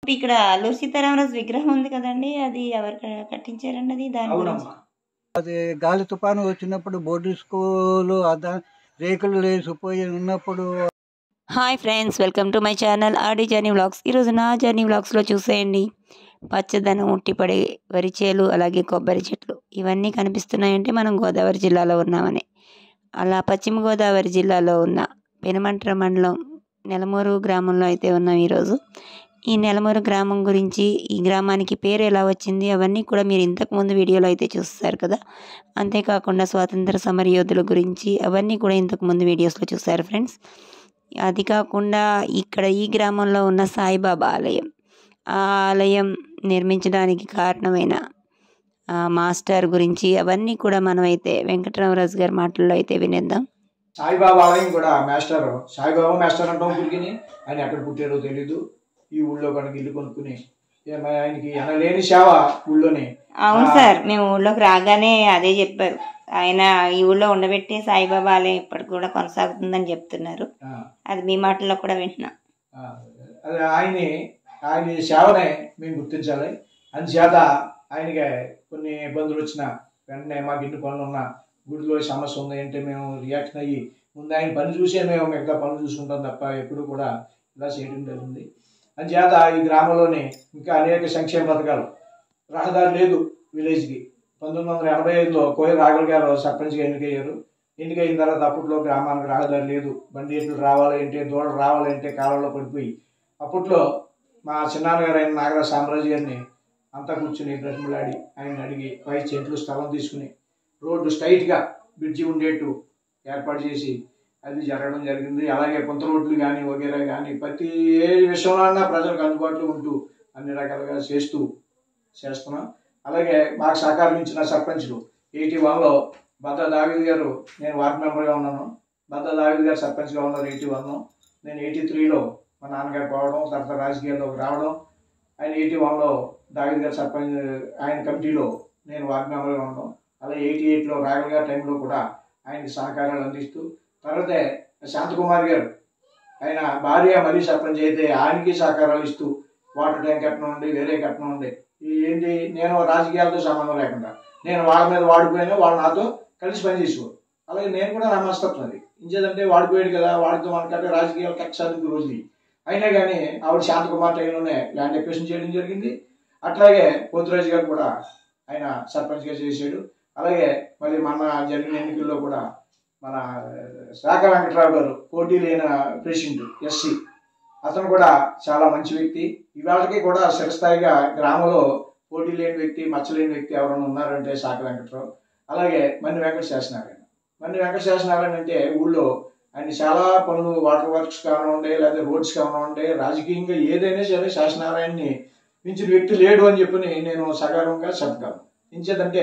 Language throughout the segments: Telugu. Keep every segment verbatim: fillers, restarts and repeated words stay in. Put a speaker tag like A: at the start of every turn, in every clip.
A: ఇప్పుడు ఇక్కడ అల్లూరి సీతారామరాజు విగ్రహం ఉంది కదండి, అది ఎవరు క- కట్టించారండి? అది దాని గురించి
B: అవునమ్మా, అది గాలి తుఫాను వచ్చినప్పుడు బోర్డింగ్ స్కూల్ అదా రేకులు లేచిపోయి ఉన్నప్పుడు.
A: Hi friends, welcome to my channel Aadi journey vlogs. ఈరోజు నా జర్నీ వ్లాగ్స్లో చూసేయండి, పచ్చదనం ఉట్టిపడే వరి చేలు, అలాగే కొబ్బరి చెట్లు ఇవన్నీ కనిపిస్తున్నాయంటే మనం గోదావరి జిల్లాలో ఉన్నామని. అలా పశ్చిమ గోదావరి జిల్లాలో ఉన్న పెనుమంట్ర మండలం నెలమూరు గ్రామంలో అయితే ఉన్నాం ఈరోజు. ఈ నెలమూరు గ్రామం గురించి, ఈ గ్రామానికి పేరు ఎలా వచ్చింది, అవన్నీ కూడా మీరు ఇంతకుముందు వీడియోలో అయితే చూస్తారు కదా. అంతేకాకుండా స్వాతంత్ర సమర యోధుల గురించి అవన్నీ కూడా ఇంతకుముందు వీడియోస్లో చూశారు ఫ్రెండ్స్. అది కాకుండా ఇక్కడ ఈ గ్రామంలో ఉన్న సాయిబాబా ఆలయం, ఆ ఆలయం నిర్మించడానికి కారణమైన ఆ మాస్టర్ గురించి అవన్నీ కూడా మనమైతే వెంకటరామరాజు గారి మాటల్లో అయితే వినేద్దాం.
C: సాయిబాబా ఆలయం కూడా మాస్టర్ సాయిబాబా మాస్టర్ అంటాం పుట్టిని. ఆయన ఎక్కడ పుట్టారో తెలీదు. ఈ ఊళ్ళో కనుక ఇల్లు కొనుక్కుని ఏమ- ఆయనకి ఎనలేని సేవ ఊళ్ళోనే.
A: అవును సార్, మేము ఊళ్ళోకి రాగానే అదే చెప్పారు. ఆయన ఈ ఊళ్ళో ఉండబెట్టి సాయిబాబా ఆలయం ఇప్పటికి కూడా కొనసాగుతుందని చెప్తున్నారు.
C: ఆ,
A: అది మీ మాటల్లో కూడా వింటున్నాం.
C: ఆ, అది ఆయన్ని ఆయన సేవనే మేము గుర్తించాలి. అందుచేత ఆయనకి కొన్ని ఇబ్బందులు వచ్చినా వెంటనే మాకు ఇన్ని పనులు ఉన్నా, గుడిలో సమస్య ఉంది అంటే మేము రియాక్షన్ అయ్యి ముందు ఆయన పని చూసే మేము మిగతా పనులు చూసుకుంటాం తప్ప ఎప్పుడు కూడా ఇలా చేయడం జరిగింది. అందుచేత ఈ గ్రామంలోనే ఇంకా అనేక సంక్షేమ పథకాలు. రహదారి లేదు విలేజ్కి. పంతొమ్మిది వందల ఎనభై ఐదులో కోయ రాఘుల్ గారు సర్పంచ్గా ఎన్నికయ్యారు. ఎన్నికైన తర్వాత అప్పట్లో గ్రామానికి రహదారి లేదు. బండి ఎట్లు రావాలంటే, దూడలు రావాలంటే కాలంలో పడిపోయి, అప్పట్లో మా చిన్నాన్నగారు అయిన నాగరాజ సామ్రాజ్య గారిని అంతా కూర్చుని బ్రతిమలాడి ఆయన అడిగి పై చెట్లు స్థలం తీసుకుని రోడ్డు స్ట్రైట్గా బ్రిడ్జి ఉండేట్టు ఏర్పాటు చేసి అది జరగడం జరిగింది. అలాగే కొంత రోడ్లు కానీ వగేరా కానీ ప్రతి ఏ విషయంలో ప్రజలకు అందుబాటులో ఉంటూ అన్ని రకాలుగా చేస్తూ చేస్తున్నాం. అలాగే మాకు సహకారం ఇచ్చిన సర్పంచ్లు ఎయిటీ వన్లో బద్ద దావిద్ గారు, నేను వార్డు మెంబర్గా ఉన్నాను. బద్ద దావిద్ గారు సర్పంచ్గా ఉన్నారు ఎయిటీ వన్. నేను ఎయిటీ త్రీలో మా నాన్నగారు పోవడం, తర్వాత రాజకీయాల్లోకి రావడం. ఆయన ఎయిటీ వన్లో దావిద్ గారు సర్పంచ్, ఆయన కమిటీలో నేను వార్డు మెంబర్గా ఉండడం. అలాగే ఎయిటీ ఎయిట్లో రాఘవ్ గారి టైంలో కూడా ఆయనకి సహకారాలు అందిస్తూ, తర్వాతే శాంతకుమార్ గారు ఆయన భార్య మరీ సర్పంచ్ అయితే ఆయనకి సహకారాలు ఇస్తూ వాటర్ ట్యాంక్ కట్టడం ఉండి, వేరే కట్టడం ఉండి, ఈ ఏంటి నేను రాజకీయాలతో సంబంధం లేకుండా నేను వాళ్ళ మీద వాడిపోయినా వాళ్ళు నాతో కలిసి పనిచేసేవారు. అలాగే నేను కూడా నా మనస్తత్వం అది. ఇంచేదంటే వాడిపోయాడు కదా, వాడితో మనకంటే రాజకీయాలు కక్షాదింపు రోజులు. అయినా కానీ ఆవిడ శాంతకుమార్ టైంలోనే ల్యాండ్ ఎక్వేషన్ చేయడం జరిగింది. అట్లాగే పోతురాజు గారు కూడా ఆయన సర్పంచ్గా చేశాడు. అలాగే మళ్ళీ మన జరిగిన ఎన్నికల్లో కూడా మన శాఖ వెంకటరావు గారు పోటీ లేని ప్రెసిడెంట్ ఎస్సీ, అతను కూడా చాలా మంచి వ్యక్తి. ఇవాళకి కూడా చిరస్థాయిగా గ్రామంలో పోటీ లేని వ్యక్తి, మచ్చలేని వ్యక్తి ఎవరైనా ఉన్నారంటే శాఖ వెంకటరావు. అలాగే మన్ని వెంకట శాసనారాయణ. మన్ని వెంకట శాసనారాయణ అంటే ఊళ్ళో ఆయన చాలా పనులు, వాటర్ వర్క్స్ కానివ్వండి, లేదా రోడ్స్ కానివ్వండి, రాజకీయంగా ఏదైనా సరే శాసనారాయణని మించిన వ్యక్తి లేడు అని చెప్పి నేను సగర్వంగా చెప్పగలను. ఇంచేదంటే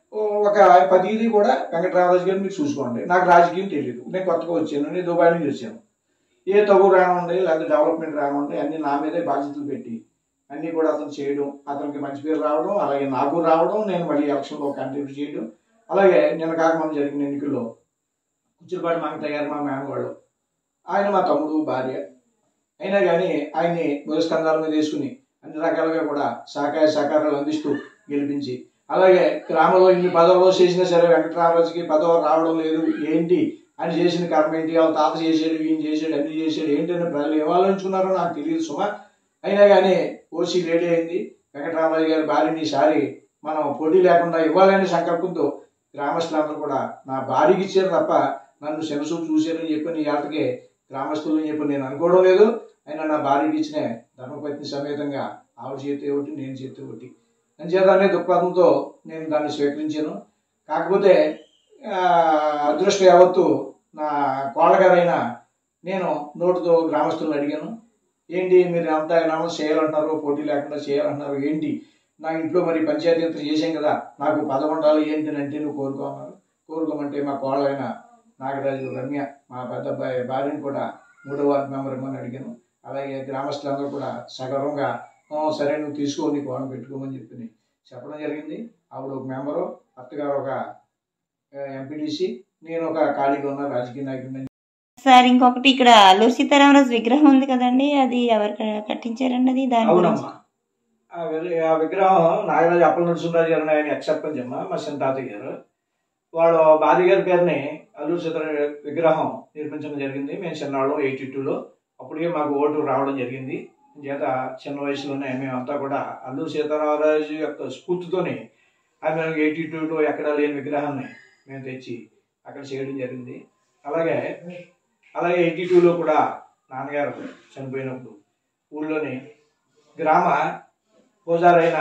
C: ఒక పదిది కూడా వెంకటరామరాజు గారు మీరు చూసుకోండి. నాకు రాజకీయం తెలియదు, నేను కొత్తగా వచ్చాను, నేను దుబాయ్ నుంచి వచ్చాను. ఏ తగు రానివ్వండి లేదా డెవలప్మెంట్ రానివ్వండి అన్ని నా మీదే బాధ్యతలు పెట్టి అన్నీ కూడా అతను చేయడం, అతనికి మంచి పేరు రావడం, అలాగే నాకు రావడం, నేను మళ్ళీ ఎలక్షన్లో కంట్రిబ్యూట్ చేయడం. అలాగే నిన్న కాక మనం జరిగిన ఎన్నికల్లో కుచ్చిరిపాటి మంగతయ్య గారు మా మేనవాళ్ళు, ఆయన మా తమ్ముడు భార్య. అయినా కానీ ఆయన్ని బుధస్కంధాల మీద వేసుకుని అన్ని రకాలుగా కూడా సహకార సహకారాలు అందిస్తూ గెలిపించి, అలాగే గ్రామంలో ఇన్ని పదవులు చేసినా సరే వెంకటరామరాజుకి పదవి రావడం లేదు, ఏంటి అని చేసిన కర్మ ఏంటి, వాళ్ళ తాత చేసాడు, ఈయన చేసాడు, అన్ని చేసాడు ఏంటని ప్రజలు ఏం ఆలోచించుకున్నారో నాకు తెలియదు సుమా. అయినా కానీ ఓసీ రెడీ అయింది. వెంకటరామరాజు గారి భార్యని ఈసారి మనం పోటీ లేకుండా ఇవ్వాలనే సంకల్పంతో గ్రామస్తులందరూ కూడా నా భార్యకి ఇచ్చారు తప్ప నన్ను శిరసూపు చూశారని చెప్పి నీ ఏటకే గ్రామస్తులని చెప్పి నేను అనుకోవడం లేదు. అయినా నా భార్యకి ఇచ్చిన ధర్మపత్ని సమేతంగా ఆవిడ చేతి ఒకటి, నేను చేతి ఒకటి అంచేత అనే దృక్పథంతో నేను దాన్ని స్వీకరించాను. కాకపోతే అదృష్టం యావత్తు నా కోళ్ళగారైనా నేను నోటుతో గ్రామస్తులను అడిగాను, ఏంటి మీరు అంతా అనౌన్స్ చేయాలంటున్నారు, పోటీ లేకుండా చేయాలంటున్నారు, ఏంటి నా ఇంట్లో మరి పంచాయతీ యంత్రం చేసాం కదా, నాకు పదవి ఉండాలి ఏంటి అని అంటే నువ్వు కోరుకోమన్నారు. కోరుకోమంటే మా కోళ్ళైన నాగరాజు రమ్య, మా పెద్ద అబ్బాయి భార్యను కూడా మూడో వార్డు మెంబర్ ఇమ్మని అడిగాను. అలాగే గ్రామస్తులందరూ కూడా సగర్వంగా సరే నువ్వు తీసుకో, నీకు వాడిని పెట్టుకోమని చెప్పి చెప్పడం జరిగింది. ఆవిడ ఒక మెంబరు, అత్తగారు ఒక ఎంపీటీసీ, నేను ఒక ఖాళీగా ఉన్న రాజకీయ నాయకుడిని.
A: సార్ ఇంకొకటి ఇక్కడ అల్లూరి సీతారామరాజు విగ్రహం ఉంది కదండి, అది ఎవరు క- కట్టించారండి అది దాని గురించి?
C: అవునమ్మా, ఆ వి- ఆ విగ్రహం నాగరాజు అప్పల నరసింహరాజు గారు ఆయన ఎక్స్ సర్పంచ్ అమ్మ మా చిన్న తాతయ్య గారు. వాళ్ళ భార్య గారి పేరుని అల్లూరి సీతారామ విగ్రహం నిర్మించడం జరిగింది. మేము చిన్నవాళ్ళం ఎయిటీ టూలో అప్పటికే మాకు ఓటు రావడం జరిగింది. చేత చిన్న వయసులోనే మేమంతా కూడా అల్లూరి సీతారామరాజు యొక్క స్ఫూర్తితోనే ఆమె ఎయిటీ టూలో ఎక్కడా లేని విగ్రహాన్ని మేము తెచ్చి అక్కడ చేయడం జరిగింది. అలాగే అలాగే ఎయిటీ టూలో కూడా నాన్నగారు చనిపోయినప్పుడు ఊళ్ళోని గ్రామ పూజారైన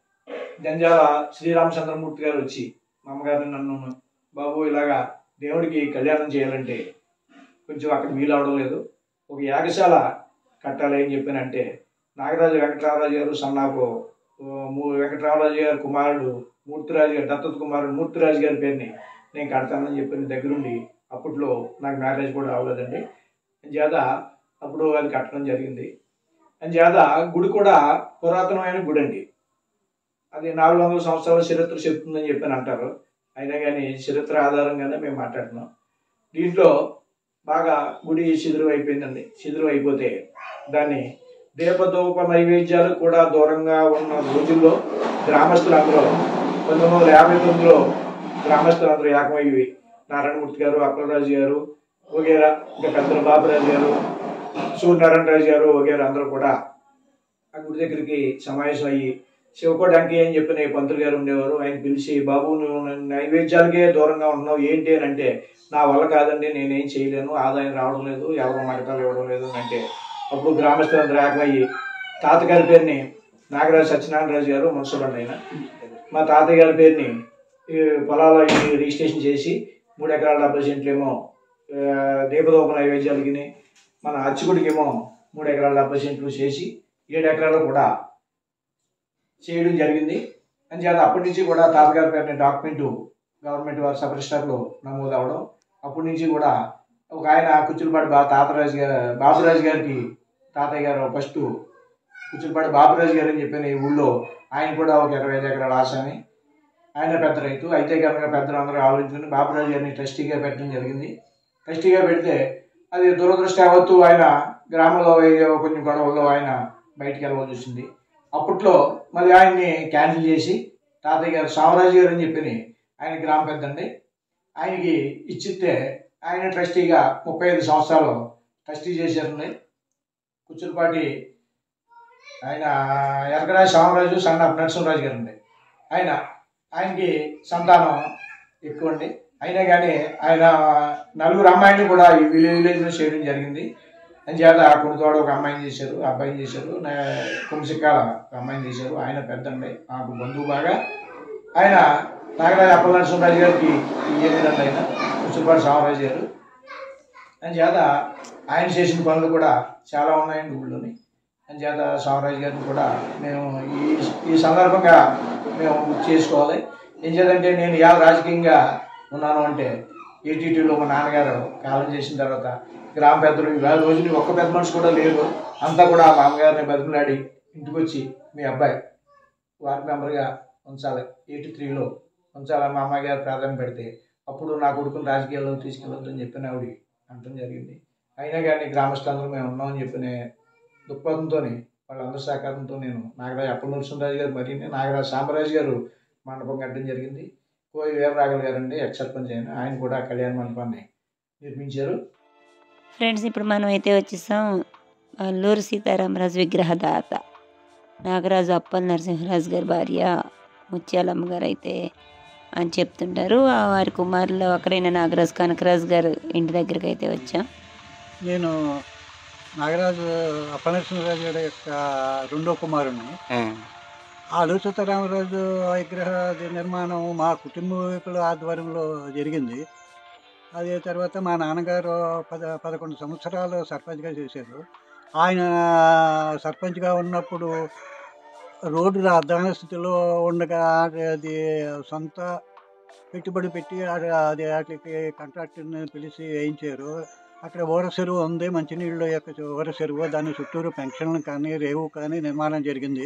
C: జంజాల శ్రీరామచంద్రమూర్తి గారు వచ్చి మా అమ్మగారిని నన్ను, బాబు ఇలాగా దేవుడికి కళ్యాణం చేయాలంటే కొంచెం అక్కడ వీలు అవడం లేదు, ఒక యాగశాల కట్టాలి అని చెప్పానంటే నాగరాజు వెంకటరామరాజు గారు సన్నాపు వెంకటరామరాజు గారి కుమారుడు మూర్తిరాజు గారు దత్తత కుమారుడు మూర్తిరాజు గారి పేరుని నేను కడతానని చెప్పిన దగ్గరుండి అప్పట్లో నాకు మ్యారేజ్ కూడా అవ్వలేదండి. చేత అప్పుడు అది కట్టడం జరిగింది. అని చేత గుడి కూడా పురాతనమైన గుడి అండి. అది నాలుగు వందల సంవత్సరాల చరిత్ర చెప్తుందని చెప్పని అంటారు. అయినా కానీ చరిత్ర ఆధారంగానే మేము మాట్లాడుతున్నాం. దీంట్లో బాగా గుడి శిథిలం అయిపోయిందండి. శిథిలం అయిపోతే దాన్ని దీపదూప నైవేద్యాలు కూడా దూరంగా ఉన్న రోజుల్లో గ్రామస్తులందరూ పంతొమ్మిది వందల యాభై తొమ్మిదిలో గ్రామస్తులందరూ ఏకమయ్యి నారాయణమూర్తి గారు, అప్పలరాజు గారు వగేరా, ఇంకా పెద్దల బాబురాజు గారు, సూర్యనారాయణరాజు గారు వగేరా అందరూ కూడా ఆ గుడి దగ్గరికి సమావేశం అయ్యి శివకోటంకి అని చెప్పిన పంతులు గారు ఉండేవారు. ఆయన పిలిచి, బాబు నువ్వు నైవేద్యాలకే దూరంగా ఉంటున్నావు ఏంటి అని అంటే, నా వల్ల కాదండి, నేనేం చేయలేను, ఆదాయం రావడం లేదు, ఎవరో మగతాలు ఇవ్వడం లేదు అంటే అప్పుడు గ్రామస్తులందరూ ఏకమయ్యి తాతగారి పేరుని నాగరాజు సత్యనారాయణరాజు గారు మున్సిపల్ అయిన మా తాతయ్య గారి పేరుని పొలాల రిజిస్ట్రేషన్ చేసి మూడు ఎకరాల డెబ్బై సెంట్లేమో దీపదూప నైవేద్యాలకి, మన అచ్చుగుడికేమో మూడు ఎకరాల డెబ్బై సెంట్లు చేసి ఏడు ఎకరాలు కూడా చేయడం జరిగింది. అని చేత అప్పటి నుంచి కూడా తాతగారి పేరుని డాక్యుమెంటు గవర్నమెంట్ వారి సబ్ రిజిస్టర్లో నమోదు అవడం. అప్పటి నుంచి కూడా ఒక ఆయన కుచ్చులపాటి బా తాతరాజు గారు బాబురాజు గారికి తాతయ్య గారు ఫస్ట్ కుచ్చులపాటి బాబురాజు గారు అని చెప్పిన ఈ ఊళ్ళో ఆయన కూడా ఒక ఇరవై ఐదు ఎకరాల ఆశాని, ఆయన పెద్ద రైతు. అయితే కనుక పెద్దలందరూ ఆలోచించుకుని బాబురాజు గారిని ట్రస్టీగా పెట్టడం జరిగింది. ట్రస్టీగా పెడితే అది దురదృష్టవత్తు ఆయన గ్రామంలో కొంచెం గొడవల్లో ఆయన బయటికి వెళ్ళవలసి వచ్చింది. అప్పట్లో మళ్ళీ ఆయన్ని క్యాన్సిల్ చేసి తాతయ్య గారు సామరాజు గారు అని చెప్పి ఆయన గ్రామ పెద్దండి, ఆయనకి ఇచ్చితే ఆయన ట్రస్టీగా ముప్పై ఐదు సంవత్సరాలు ట్రస్టీ చేశారండి. కుచ్చులపాటి ఆయన ఎరకరాజు సామరాజు సన్న నరసింహరాజు గారు అండి. ఆయన ఆయనకి సంతానం ఎక్కువ అండి. అయినా కానీ ఆయన నలుగురు అమ్మాయిని కూడా ఈ విలేజ్లో చేయడం జరిగింది. అని చేత కొడుతోడు ఒక అమ్మాయిని చేశారు, అబ్బాయిని చేశారు, కుంసిక్కాల ఒక అమ్మాయిని చేశారు. ఆయన పెద్దండి, నాకు బంధువు బాగా. ఆయన నాగరాజు అప్పల నరసింహరాజు గారికి ఏమిటండి ఆయన కుచ్చులపాటి సామరాజు గారు. అని చేత ఆయన చేసిన పనులు కూడా చాలా ఉన్నాయండి ఊళ్ళోని. అని చేత సామరాజు గారిని కూడా మేము ఈ ఈ సందర్భంగా మేము గుర్తు చేసుకోవాలి. ఏం చేద్దంటే నేను ఇవాళ రాజకీయంగా ఉన్నాను అంటే ఎయిటీ టూలో మా నాన్నగారు కాలం చేసిన తర్వాత గ్రామ పెద్దలు ఇవాళ రోజుని ఒక్క పెద్ద మనిషి కూడా లేదు, అంతా కూడా మా అమ్మగారిని బతిమలాడి ఇంటికి వచ్చి మీ అబ్బాయి వార్డు మెంబర్గా ఉంచాలి, ఎయిటీ త్రీలో ఉంచాలని మా అమ్మాయి గారు ప్రాధాన్యం పెడితే అప్పుడు నా కొడుకుని రాజకీయాల్లో తీసుకెళ్ళొద్దని చెప్పిన ఆవిడ అనడం జరిగింది. అయినా కానీ గ్రామస్తులందరూ మేము ఉన్నామని చెప్పిన దృక్పథంతో వాళ్ళందరి సహకారంతో నేను నాగరాజు అప్పల నరసింహరాజు గారు మరి నాగరాజు సాంబరాజు గారు మండపం కట్టడం జరిగింది. కోయి వీరరాఘవ గారు అండి ఎక్స్ సర్పంచ్ అయిన ఆయన కూడా కళ్యాణ మండపాన్ని నిర్మించారు.
A: ఫ్రెండ్స్ ఇప్పుడు మనం అయితే వచ్చేసాం అల్లూరి సీతారామరాజు విగ్రహదాత నాగరాజు అప్పల నరసింహరాజు గారి భార్య ముత్యాలమ్మ గారు అయితే అని చెప్తుంటారు. వారి కుమారులు ఒకరైన నాగరాజు కనకరాజు గారు ఇంటి దగ్గరికి అయితే వచ్చాం.
B: నేను నాగరాజు అప్పనరసింహరాజు గారి యొక్క రెండో కుమారుడిని. అల్లూరి సీతారామరాజు విగ్రహ నిర్మాణం మా కుటుంబీకుల ఆధ్వర్యంలో జరిగింది. అదే తర్వాత మా నాన్నగారు పద పదకొండు సంవత్సరాలు సర్పంచ్గా చేశారు. ఆయన సర్పంచ్గా ఉన్నప్పుడు రోడ్డు అధ్వాన స్థితిలో ఉండగా అది సొంత పెట్టుబడి పెట్టి అది వాటికి కాంట్రాక్టర్ని పిలిచి వేయించారు. అక్కడ ఊర చెరువు ఉంది, మంచినీళ్ళ యొక్క ఊర చెరువు, దాని చుట్టూరు పెన్షన్లు కానీ రేవు కానీ నిర్మాణం జరిగింది.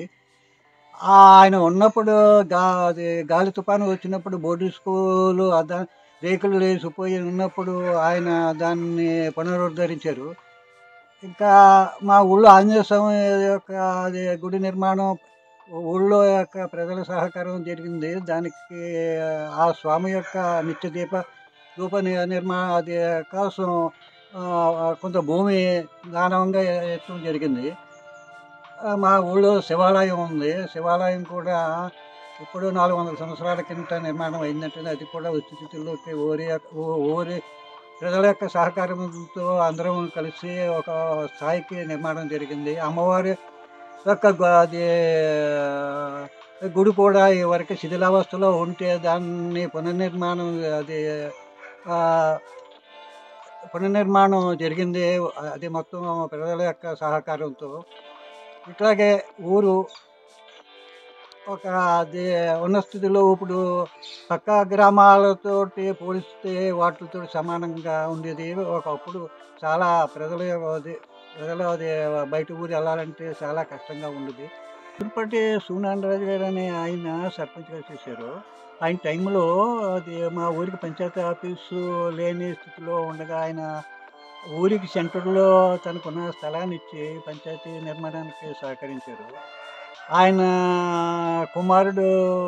B: ఆయన ఉన్నప్పుడు గా అది గాలి తుఫాను వచ్చినప్పుడు బోర్డు స్కూలు అదా రేకులు లేచిపోయి ఉన్నప్పుడు ఆయన దాన్ని పునరుద్ధరించారు. ఇంకా మా ఊళ్ళో ఆంజనేయ స్వామి యొక్క అది గుడి నిర్మాణం ఊళ్ళో యొక్క ప్రజల సహకారం జరిగింది. దానికి ఆ స్వామి యొక్క నిత్య దీప ధూప ని- నిర్మాణ అది కోసం ఆ, కొంత భూమి దానంగా ఇవ్వడం జరిగింది. ఆ, మా ఊళ్ళో శివాలయం ఉంది. శివాలయం కూడా ఇప్పుడు నాలుగు వందల సంవత్సరాల కింద నిర్మాణం అయిందంటే అది కూడా స్థితిలోకి ఊరి యొక్క- ఊ- ఊరి ప్రజల యొక్క సహకారంతో అందరం కలిసి ఒక స్థాయికి నిర్మాణం జరిగింది. అమ్మవారి యొక్క గు- అది గుడి కూడా ఈ వరకు శిథిలావస్థలో ఉంటే దాన్ని పునర్నిర్మాణం అది ఆ, పునర్నిర్మాణం జరిగింది. అది మొత్తం ప్రజల యొక్క సహకారంతో. ఇట్లాగే ఊరు ఒక అది ఉన్న స్థితిలో ఇప్పుడు పక్క గ్రామాలతోటి పోలిస్తే వాటితో సమానంగా ఉండేది. ఒకప్పుడు చాలా ప్రజలు అది ప్రజలు అది బయట ఊరు వెళ్ళాలంటే చాలా కష్టంగా ఉండేది. తిరుపతి సూనాండరాజు గారు అనే ఆయన సర్పంచ్గా చేశారు. ఆయన టైంలో అది మా ఊరికి పంచాయతీ ఆఫీసు లేని స్థితిలో ఉండగా ఆయన ఊరికి సెంటర్లో తనకున్న స్థలాన్ని ఇచ్చి పంచాయతీ నిర్మాణానికి సహకరించారు. ఆయన కుమారుడు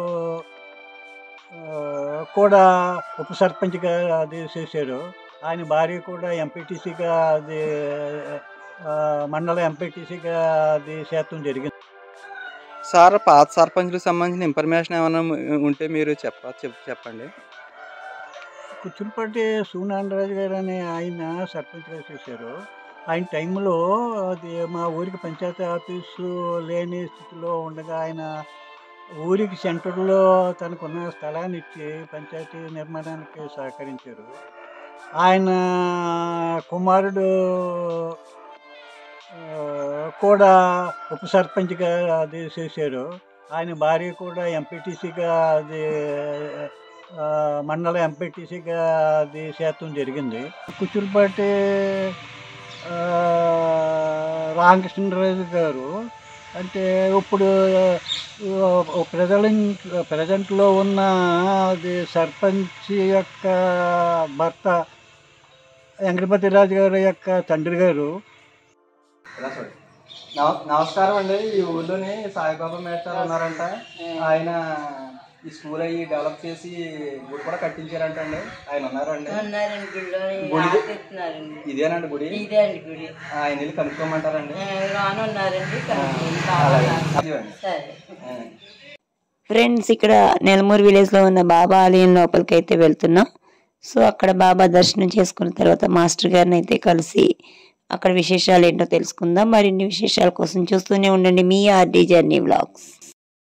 B: ఆ, కూడా ఉప సర్పంచ్గా అది చేశారు. ఆయన భార్య కూడా ఎంపీటీసీగా అది ఆ, మండల ఎంపీటీసీగా అది చేరడం జరిగింది.
D: సార్ పాత సర్పంచ్లకు సంబంధించిన ఇన్ఫర్మేషన్ ఏమైనా ఉంటే మీరు చెప్ప చెప్ చెప్పండి.
B: కుచులపాటి సూనాండరాజు గారు అనే ఆయన సర్పంచ్గా చేశారు. ఆయన టైంలో అది మా ఊరికి పంచాయతీ ఆఫీసు లేని స్థితిలో ఉండగా ఆయన ఊరికి సెంటర్లో తనకున్న స్థలాన్ని ఇచ్చి పంచాయతీ నిర్మాణానికి సహకరించారు. ఆయన కుమారుడు ఆ, కూడా ఉప సర్పంచ్గా అది చేశారు. ఆయన భార్య కూడా ఎంపీటీసీగా అది ఆ, మండల ఎంపీటీసీగా అది చేరడం జరిగింది. కుచులపాటి ఆ, రామకృష్ణరాజు గారు అంటే ఇప్పుడు ప్రజెంట్ ప్రజెంట్లో ఉన్న అది సర్పంచ్ యొక్క భర్త వెంకటపతి రాజు గారి యొక్క తండ్రి గారు.
D: నమ- నమస్కారం అండి. ఈ ఊళ్ళోని సాయిబాబా మేస్టర్ ఉన్నారంట. ఆయన ఈ స్కూల్ అయ్యి డెవలప్ చేసి గుడి కూడా కట్టించారంట అండి. ఆయన ఉన్నారండి.
E: ఉన్నారండి గుడిలోని
D: గుడి-
E: ఆపిస్తున్నారండి.
D: ఇదేనండి గుడి.
E: ఇదే అండి గుడి.
D: ఆయన వెళ్ళి కనుక్కోమంటారండి.
E: రాను ఉన్నారండి కనుక్కోండి.
D: అలాగే.
E: కావాలా?
D: ఇదిగోండి.
E: సరే.
D: ఆ.
A: ఫ్రెండ్స్, ఇక్కడ నెలమూరు విలేజ్లో ఉన్న బాబా ఆలయం లోపలికి అయితే వెళ్తున్నాం. సో అక్కడ బాబా దర్శనం చేసుకున్న తర్వాత మాస్టర్ గారిని అయితే కలిసి అక్కడ విశేషాలు ఏంటో తెలుసుకుందాం. మరిన్ని విశేషాల కోసం చూస్తూనే ఉండండి మీ ఆర్డీ జర్నీ వ్లాగ్స్.